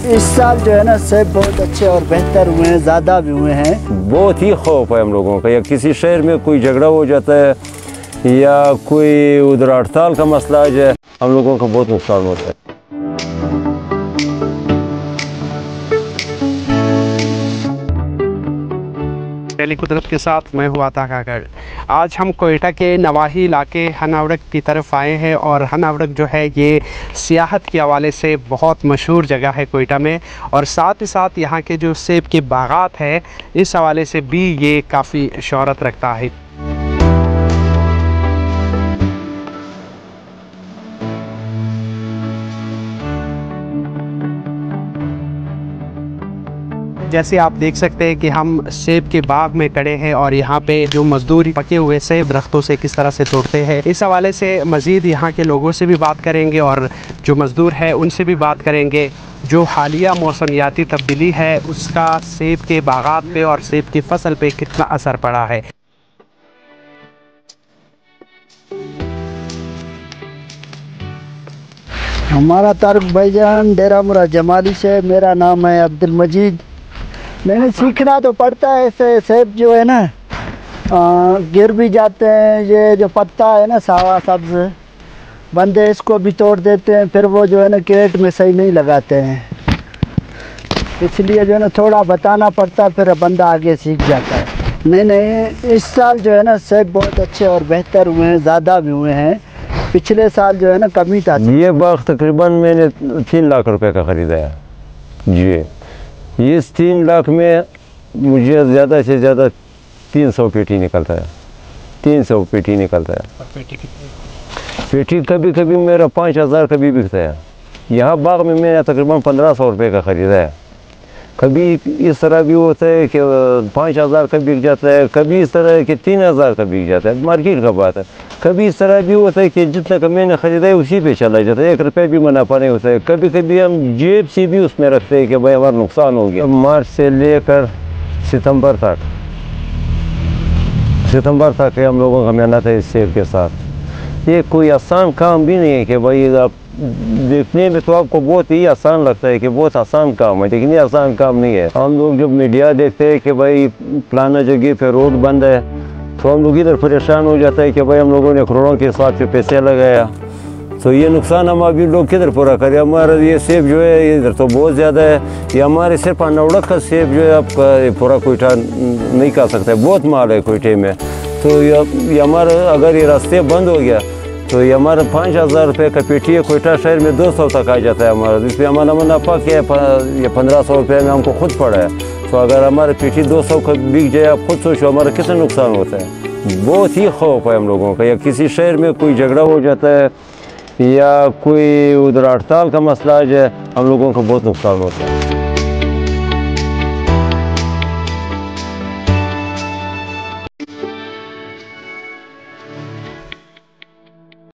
इस साल जो है ना सेब बहुत अच्छे और बेहतर हुए हैं, ज़्यादा भी हुए हैं। बहुत ही खौफ है हम लोगों का, या किसी शहर में कोई झगड़ा हो जाता है या कोई उधर हड़ताल का मसला आ जाए, हम लोगों का बहुत नुकसान होता है। पहली कुदरत के साथ मैं हुआ था कागड़। आज हम कोयटा के नवाही इलाके हनावड़क की तरफ आए हैं और हनावड़क जो है ये सियाहत के हवाले से बहुत मशहूर जगह है कोयटा में, और साथ ही साथ यहाँ के जो सेब के बागात हैं इस हवाले से भी ये काफ़ी शोहरत रखता है। जैसे आप देख सकते हैं कि हम सेब के बाग में खड़े हैं और यहाँ पे जो मजदूर पके हुए सेब दरख्तों से किस तरह से तोड़ते हैं, इस हवाले से मज़ीद यहाँ के लोगों से भी बात करेंगे और जो मजदूर है उनसे भी बात करेंगे। जो हालिया मौसमियाती तब्दीली है उसका सेब के बागात पे और सेब की फसल पे कितना असर पड़ा है। हमारा तारुक भाईजान डेरा मुरा जमाली से, मेरा नाम है अब्दुल मजीद। मैंने सीखना तो पड़ता है, ऐसे सेब जो है ना गिर भी जाते हैं। ये जो पत्ता है ना सावा सब्ज़, बंदे इसको भी तोड़ देते हैं, फिर वो जो है ना क्रेट में सही नहीं लगाते हैं, इसलिए जो है ना थोड़ा बताना पड़ता है, फिर बंदा आगे सीख जाता है। नहीं, इस साल जो है ना सेब बहुत अच्छे और बेहतर हुए हैं, ज़्यादा भी हुए हैं। पिछले साल जो है ना कमी था। ये बाग तकरीबन मैंने 3 लाख रुपए का ख़रीदा है जी। इस 3 लाख में मुझे ज़्यादा से ज़्यादा 300 पेटी निकलता है, 300 पेटी निकलता है। पेटी कभी कभी मेरा 5000 कभी बिकता है। यहाँ बाग में मैंने तकरीबन 1500 रुपये का ख़रीदा है। कभी इस तरह भी होता है कि 5000 का बिक जाता है, कभी इस तरह है कि 3000 का बिक जाता है, मार्केट का बात है। कभी इस तरह भी होता है कि जितना का मैंने ख़रीदा है उसी पे चला जाता है, 1 रुपये भी मुनाफा नहीं होता है। कभी कभी हम जेब से भी उसमें रखते हैं कि भाई हमारा नुकसान हो गया। मार्च से लेकर सितंबर तक हम लोगों का मेहनत है इस सेब के साथ। ये कोई आसान काम भी नहीं है कि भाई आप देखने में तो आपको बहुत ही आसान लगता है कि बहुत आसान काम है, लेकिन ये आसान काम नहीं है। हम लोग जब मीडिया देखते हैं कि भाई फलाना जगह पे रोड बंद है, तो हम लोग इधर परेशान हो जाता है कि भाई हम लोगों ने करोड़ों के हिसाब से पैसे लगाया, तो ये नुकसान हम अभी लोग किधर पूरा करें। हमारा ये सेब जो है इधर तो बहुत ज़्यादा है, ये हमारे सिर्फ हनावड़क का सेब जो है आपका पूरा कोयटा नहीं कर सकता है, बहुत माल है कोयटे में। तो ये हमारा अगर ये रास्ते बंद हो गया तो ये हमारा 5000 रुपये का पेटी है, कोयटा शहर में 200 तक आ जाता है हमारा। इसमें हमारा मुनाफा क्या है, ये 1500 रुपये में हमको खुद पड़ा है। तो अगर हमारे पेटी 200 का बिक जाए, आप खुद सोचो हमारा कितना नुकसान होता है। बहुत ही खौफ है हम लोगों का, या किसी शहर में कोई झगड़ा हो जाता है या कोई उधर हड़ताल का मसला आ जाए, हम लोगों को बहुत नुकसान होता है।